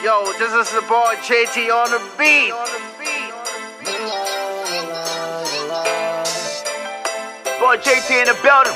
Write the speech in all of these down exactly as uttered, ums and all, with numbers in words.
Yo, this is the boy J T on the beat. Boy J T in the building.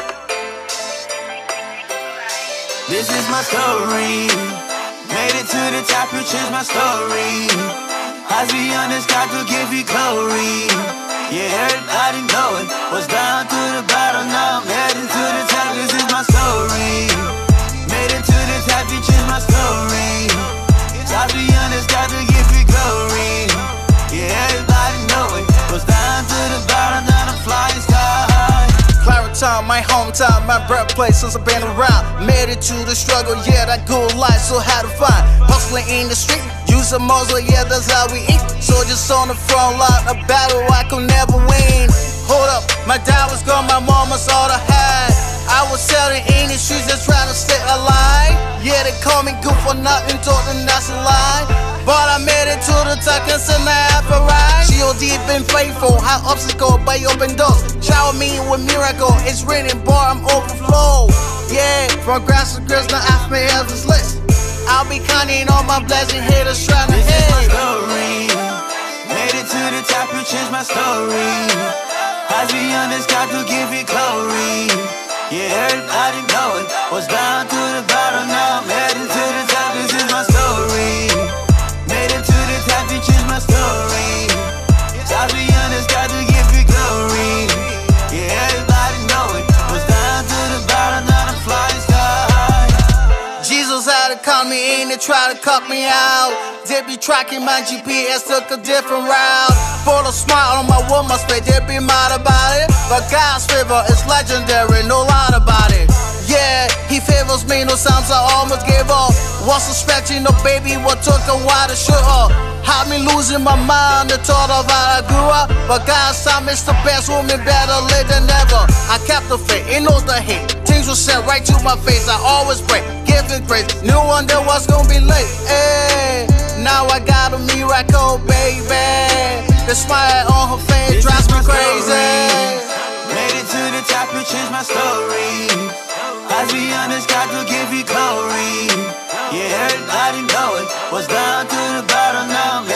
This is my story. Made it to the top, you changed my story. As we on this God to give you glory. Yeah, everybody know it. Was down to the bottom, now I'm heading to the top. This is my story. Made it to the top, you changed my story. As we on this God to give you glory. Yeah, everybody know it. Was down to the bottom, now I'm flying sky. Clarendon, my hometown, my birthplace since I've been around. Made it to the struggle, yeah, that good life, so hard to find. Hustling in the street, use a muzzle, yeah, that's how we eat. Soldiers on the front line, a battle I could never win. Hold up, my dad was gone, my mama's all I had. I was selling in the streets, just trying to stay alive. Yeah, they call me good for nothing, told them that's a lie. But I made it to the top, and so now I have a ride. She O D been faithful, high obstacle, by open doors. Shower me with miracle, it's raining, boy, I'm overflow. Yeah, from grass to grass, now I may have this list. I'll be counting on my blessing, haters trying to hit. This is my hit. story. Made it to the top, you changed my story. As we on this God to give you glory. Yeah, everybody know it. Was down to the bottom, now I'm heading to the top. This is my story. Made it to the top, you changed my story. As we on this God to give you glory. Yeah, everybody know it. Was down to the bottom, now I'm flying sky. Jesus had to call me in to try to cut me out. They be tracking my G P S, took a different route. Photo smile on my woman's face, they be mad about it. But God's favor is legendary, no lie about it. Yeah, He favors me, no times I almost gave up. Wasn't expecting no baby, what took a while to show up. Had me losing my mind, the thought of how I grew up. But God's time is the best, woman better late than never. I kept the faith, it knows the hate. Things were said right to my face, I always pray, giving praise. Knew one day was gonna be late, hey. Now I got a miracle, baby. The smile on her face drives me crazy. Made it to the top, you changed my story. As we on this God to give you glory. Yeah, everybody know it. Was down to the bottom, now I'm